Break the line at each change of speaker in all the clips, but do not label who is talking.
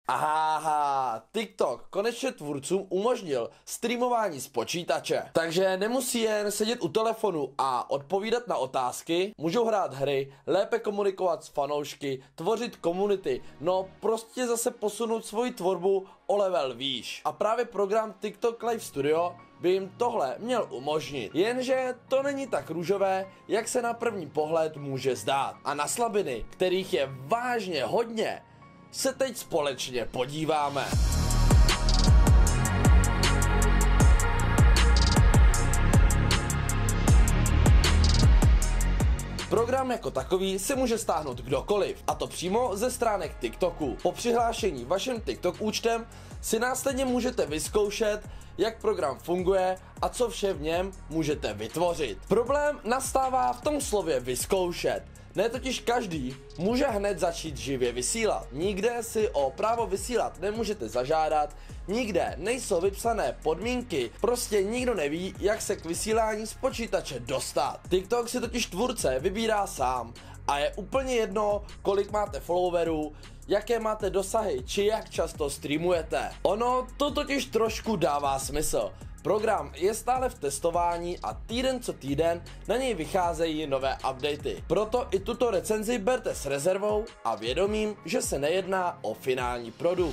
Aha, TikTok konečně tvůrcům umožnil streamování z počítače. Takže nemusí jen sedět u telefonu a odpovídat na otázky, můžou hrát hry, lépe komunikovat s fanoušky, tvořit komunity, no prostě zase posunout svoji tvorbu o level výš. A právě program TikTok Live Studio by jim tohle měl umožnit. Jenže to není tak růžové, jak se na první pohled může zdát. A na slabiny, kterých je vážně hodně, se teď společně podíváme. Program jako takový si může stáhnout kdokoliv, a to přímo ze stránek TikToku. Po přihlášení vaším TikTok účtem si následně můžete vyzkoušet, jak program funguje a co vše v něm můžete vytvořit. Problém nastává v tom slově vyzkoušet. Ne totiž každý může hned začít živě vysílat. Nikde si o právo vysílat nemůžete zažádat, nikde nejsou vypsané podmínky, prostě nikdo neví, jak se k vysílání z počítače dostat. TikTok si totiž tvůrce vybírá sám a je úplně jedno, kolik máte followerů, jaké máte dosahy, či jak často streamujete. Ono to totiž trošku dává smysl. Program je stále v testování a týden co týden na něj vycházejí nové updaty. Proto i tuto recenzi berte s rezervou a vědomím, že se nejedná o finální produkt.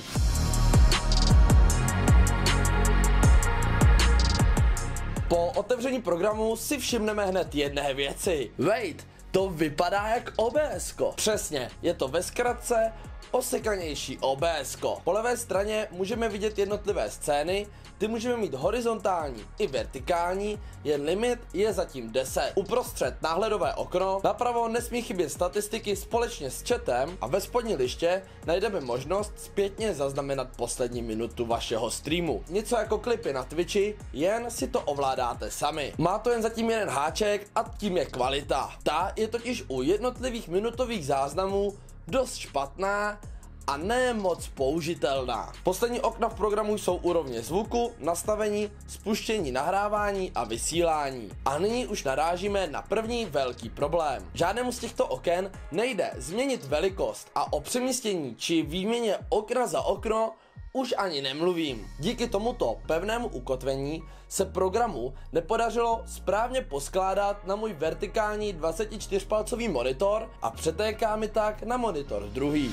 Po otevření programu si všimneme hned jedné věci. Wait, to vypadá jak OBS-ko. Přesně, je to ve zkratce osekanější OBS-ko. Po levé straně můžeme vidět jednotlivé scény, ty můžeme mít horizontální i vertikální, jen limit je zatím 10. Uprostřed náhledové okno, napravo nesmí chybět statistiky společně s chatem a ve spodní liště najdeme možnost zpětně zaznamenat poslední minutu vašeho streamu. Něco jako klipy na Twitchi, jen si to ovládáte sami. Má to jen zatím jeden háček a tím je kvalita. Ta je totiž u jednotlivých minutových záznamů dost špatná a ne moc použitelná. Poslední okna v programu jsou úrovně zvuku, nastavení, spuštění nahrávání a vysílání. A nyní už narážíme na první velký problém. Žádnému z těchto oken nejde změnit velikost a o přemístění či výměně okna za okno už ani nemluvím. Díky tomuto pevnému ukotvení se programu nepodařilo správně poskládat na můj vertikální 24-palcový monitor a přetéká mi tak na monitor druhý.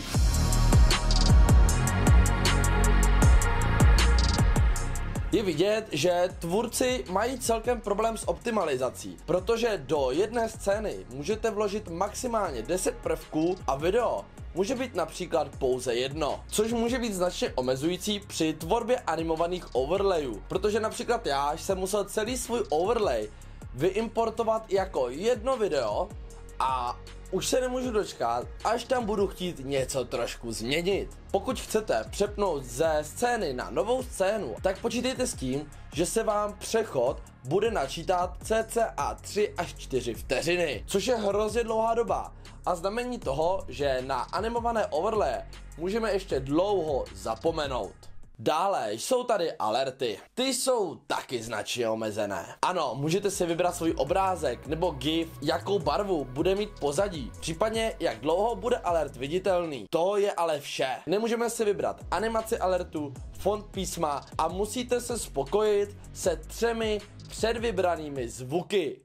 Je vidět, že tvůrci mají celkem problém s optimalizací, protože do jedné scény můžete vložit maximálně 10 prvků a video může být například pouze jedno, což může být značně omezující při tvorbě animovaných overlayů, protože například já jsem musel celý svůj overlay vyimportovat jako jedno video a už se nemůžu dočkat, až tam budu chtít něco trošku změnit. Pokud chcete přepnout ze scény na novou scénu, tak počítejte s tím, že se vám přechod bude načítat cca 3 až 4 vteřiny, což je hrozně dlouhá doba a znamení toho, že na animované overlaye můžeme ještě dlouho zapomenout. Dále jsou tady alerty. Ty jsou taky značně omezené. Ano, můžete si vybrat svůj obrázek nebo GIF, jakou barvu bude mít pozadí, případně jak dlouho bude alert viditelný. To je ale vše. Nemůžeme si vybrat animaci alertu, font písma a musíte se spokojit se 3 předvybranými zvuky.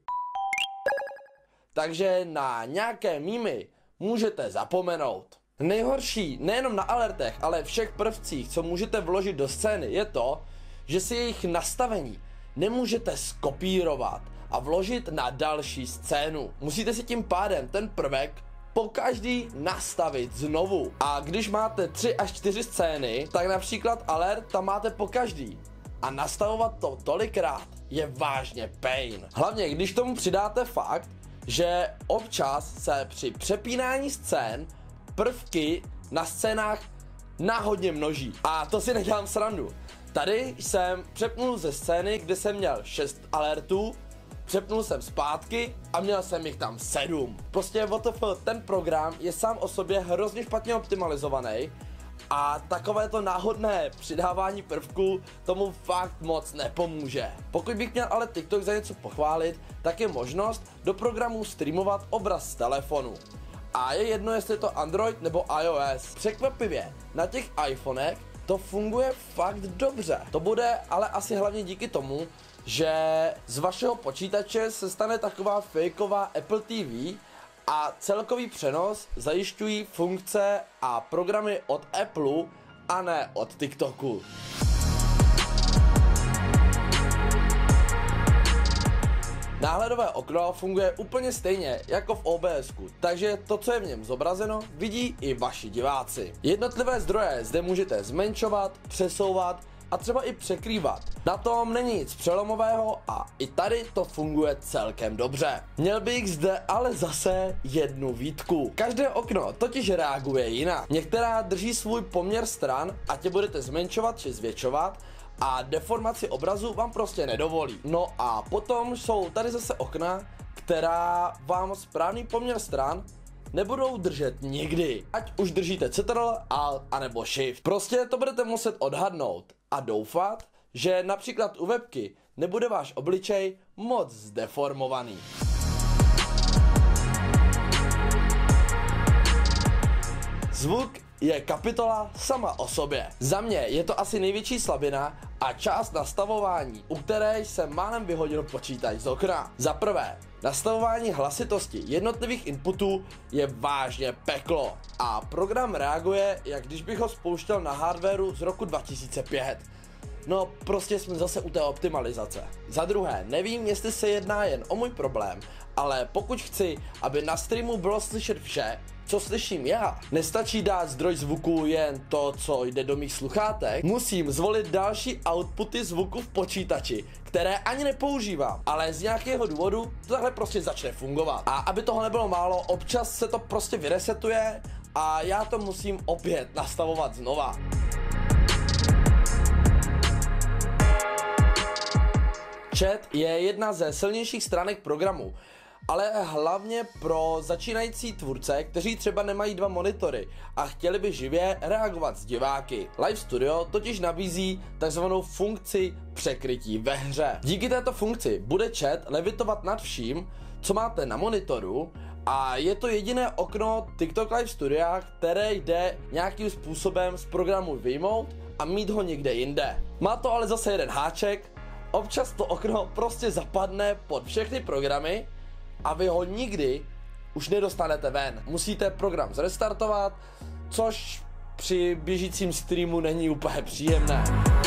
Takže na nějaké mýmy můžete zapomenout. Nejhorší nejenom na alertech, ale všech prvcích, co můžete vložit do scény, je to, že si jejich nastavení nemůžete skopírovat a vložit na další scénu. Musíte si tím pádem ten prvek pokaždý nastavit znovu. A když máte 3 až 4 scény, tak například alert tam máte pokaždý. A nastavovat to tolikrát je vážně pain. Hlavně když tomu přidáte fakt, že občas se při přepínání scén prvky na scénách náhodně množí. A to si nedělám srandu. Tady jsem přepnul ze scény, kde jsem měl 6 alertů, přepnul jsem zpátky a měl jsem jich tam 7. Prostě WTF, ten program je sám o sobě hrozně špatně optimalizovaný a takovéto náhodné přidávání prvků tomu fakt moc nepomůže. Pokud bych měl ale TikTok za něco pochválit, tak je možnost do programu streamovat obraz z telefonu. A je jedno, jestli je to Android nebo iOS. Překvapivě, na těch iPhonech to funguje fakt dobře. To bude ale asi hlavně díky tomu, že z vašeho počítače se stane taková fejková Apple TV a celkový přenos zajišťují funkce a programy od Apple a ne od TikToku. Náhledové okno funguje úplně stejně jako v OBSku, takže to, co je v něm zobrazeno, vidí i vaši diváci. Jednotlivé zdroje zde můžete zmenšovat, přesouvat a třeba i překrývat. Na tom není nic přelomového a i tady to funguje celkem dobře. Měl bych zde ale zase jednu výtku. Každé okno totiž reaguje jinak. Některá drží svůj poměr stran, ať je budete zmenšovat či zvětšovat, a deformaci obrazu vám prostě nedovolí. No a potom jsou tady zase okna, která vám správný poměr stran nebudou držet nikdy. Ať už držíte Ctrl, Alt a nebo Shift. Prostě to budete muset odhadnout a doufat, že například u webky nebude váš obličej moc zdeformovaný. Zvuk je kapitola sama o sobě. Za mě je to asi největší slabina a část nastavování, u které jsem málem vyhodil počítač z okna. Za prvé, nastavování hlasitosti jednotlivých inputů je vážně peklo a program reaguje, jak když bych ho spouštěl na hardwareu z roku 2005. No, prostě jsme zase u té optimalizace. Za druhé, nevím, jestli se jedná jen o můj problém, ale pokud chci, aby na streamu bylo slyšet vše, co slyším já, nestačí dát zdroj zvuku jen to, co jde do mých sluchátek, musím zvolit další outputy zvuku v počítači, které ani nepoužívám, ale z nějakého důvodu to takhle prostě začne fungovat. A aby toho nebylo málo, občas se to prostě vyresetuje a já to musím opět nastavovat znova. Chat je jedna ze silnějších stránek programu, ale hlavně pro začínající tvůrce, kteří třeba nemají 2 monitory a chtěli by živě reagovat s diváky. Live Studio totiž nabízí takzvanou funkci překrytí ve hře. Díky této funkci bude chat levitovat nad vším, co máte na monitoru, a je to jediné okno TikTok Live Studia, které jde nějakým způsobem z programu vyjmout a mít ho někde jinde. Má to ale zase jeden háček, občas to okno prostě zapadne pod všechny programy a vy ho nikdy už nedostanete ven. Musíte program zrestartovat, což při běžícím streamu není úplně příjemné.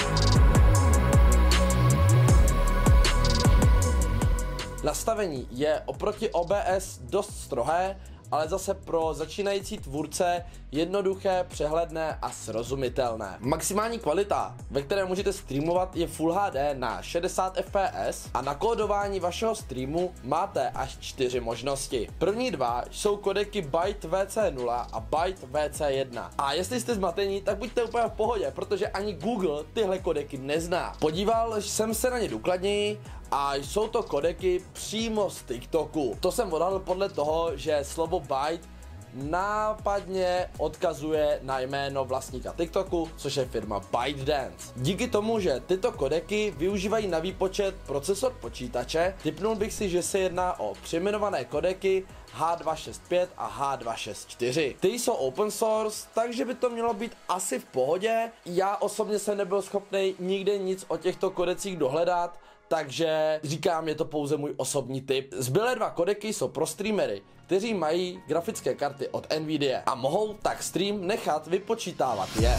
Nastavení je oproti OBS dost strohé, ale zase pro začínající tvůrce jednoduché, přehledné a srozumitelné. Maximální kvalita, ve které můžete streamovat, je Full HD na 60 fps a na kódování vašeho streamu máte až 4 možnosti. První 2 jsou kodeky Byte VC0 a Byte VC1. A jestli jste zmatení, tak buďte úplně v pohodě, protože ani Google tyhle kodeky nezná. Podíval jsem se na ně důkladněji a jsou to kodeky přímo z TikToku. To jsem odhadl podle toho, že slovo byte nápadně odkazuje na jméno vlastníka TikToku, což je firma ByteDance. Díky tomu, že tyto kodeky využívají na výpočet procesor počítače, tipnul bych si, že se jedná o přejmenované kodeky H265 a H264. Ty jsou open source, takže by to mělo být asi v pohodě. Já osobně jsem nebyl schopný nikde nic o těchto kodecích dohledat, takže říkám, je to pouze můj osobní tip. Zbylé 2 kodeky jsou pro streamery, kteří mají grafické karty od Nvidia a mohou tak stream nechat vypočítávat je.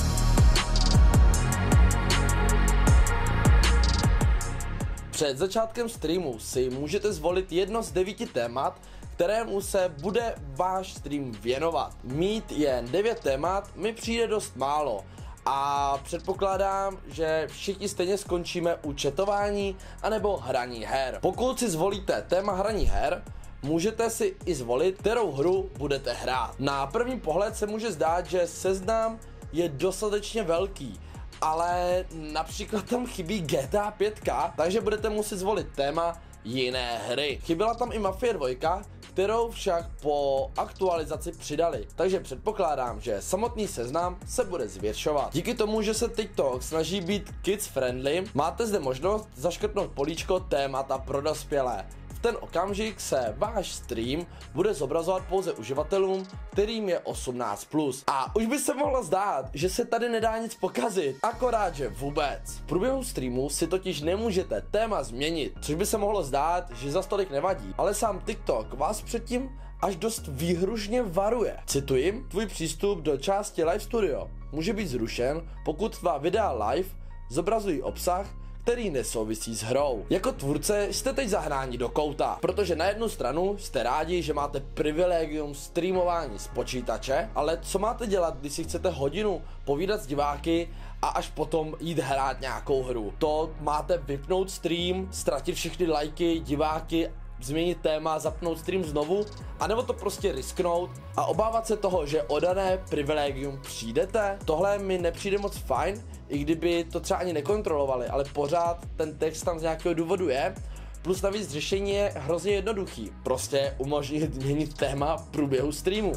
Před začátkem streamu si můžete zvolit jedno z 9 témat, kterému se bude váš stream věnovat. Mít jen 9 témat mi přijde dost málo. A předpokládám, že všichni stejně skončíme u chatování anebo hraní her. Pokud si zvolíte téma hraní her, můžete si i zvolit, kterou hru budete hrát. Na první pohled se může zdát, že seznam je dostatečně velký, ale například tam chybí GTA 5, takže budete muset zvolit téma jiné hry. Chyběla tam i Mafia 2, kterou však po aktualizaci přidali, takže předpokládám, že samotný seznam se bude zvětšovat. Díky tomu, že se TikTok snaží být kids friendly, máte zde možnost zaškrtnout políčko témata pro dospělé. V ten okamžik se váš stream bude zobrazovat pouze uživatelům, kterým je 18+. A už by se mohlo zdát, že se tady nedá nic pokazit, akorát že vůbec. V průběhu streamu si totiž nemůžete téma změnit, což by se mohlo zdát, že za tolik nevadí, ale sám TikTok vás předtím až dost výhružně varuje. Cituji, tvůj přístup do části Live Studio může být zrušen, pokud tvá videa live zobrazují obsah, který nesouvisí s hrou. Jako tvůrce jste teď zahnáni do kouta, protože na jednu stranu jste rádi, že máte privilegium streamování z počítače, ale co máte dělat, když si chcete hodinu povídat s diváky a až potom jít hrát nějakou hru? To máte vypnout stream, ztratit všechny lajky, diváky, změnit téma, zapnout stream znovu, anebo to prostě risknout a obávat se toho, že o dané privilegium přijdete? Tohle mi nepřijde moc fajn, i kdyby to třeba ani nekontrolovali, ale pořád ten text tam z nějakého důvodu je. Plus navíc řešení je hrozně jednoduchý, prostě umožnit změnit téma v průběhu streamu.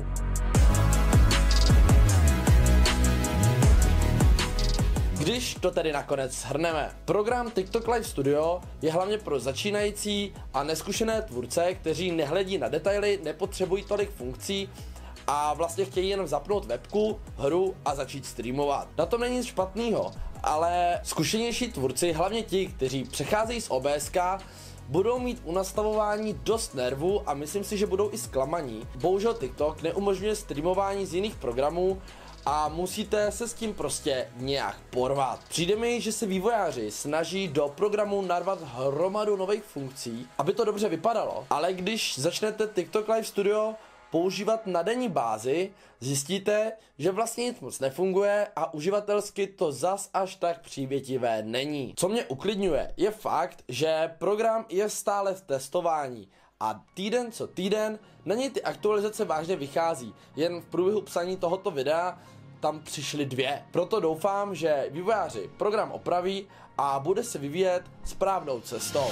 Když to tedy nakonec shrneme, program TikTok Live Studio je hlavně pro začínající a neskušené tvůrce, kteří nehledí na detaily, nepotřebují tolik funkcí a vlastně chtějí jenom zapnout webku, hru a začít streamovat. Na tom není nic špatného, ale zkušenější tvůrci, hlavně ti, kteří přecházejí z OBSK, budou mít u nastavování dost nervů a myslím si, že budou i zklamaní. Bohužel TikTok neumožňuje streamování z jiných programů a musíte se s tím prostě nějak porvat. Přijde mi, že se vývojáři snaží do programu narvat hromadu nových funkcí, aby to dobře vypadalo, ale když začnete TikTok Live Studio používat na denní bázi, zjistíte, že vlastně nic moc nefunguje a uživatelsky to zas až tak přívětivé není. Co mě uklidňuje, je fakt, že program je stále v testování a týden co týden na něj ty aktualizace vážně vychází. Jen v průběhu psaní tohoto videa tam přišly 2. Proto doufám, že vývojáři program opraví a bude se vyvíjet správnou cestou.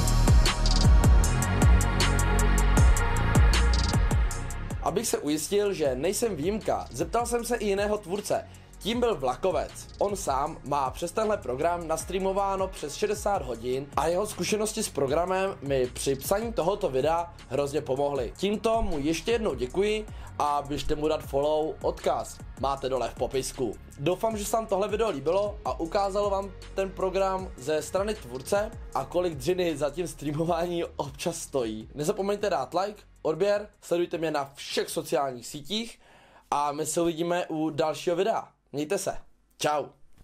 Abych se ujistil, že nejsem výjimka, zeptal jsem se i jiného tvůrce. Tím byl Vlakovec. On sám má přes tenhle program nastreamováno přes 60 hodin a jeho zkušenosti s programem mi při psaní tohoto videa hrozně pomohly. Tímto mu ještě jednou děkuji a běžte mu dát follow, odkaz máte dole v popisku. Doufám, že se vám tohle video líbilo a ukázalo vám ten program ze strany tvůrce a kolik dřiny za tím streamování občas stojí. Nezapomeňte dát like, odběr, sledujte mě na všech sociálních sítích a my se uvidíme u dalšího videa. Mějte se. Čau.